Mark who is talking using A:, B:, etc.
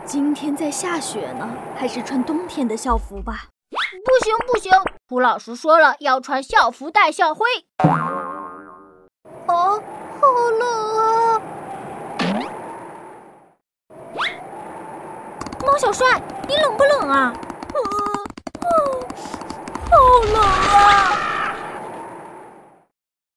A: 今天在下雪呢，还是穿冬天的校服吧。
B: 不行不行，涂老师说了，要穿校服带校徽。好冷啊！猫小帅，你冷不冷啊？好冷啊！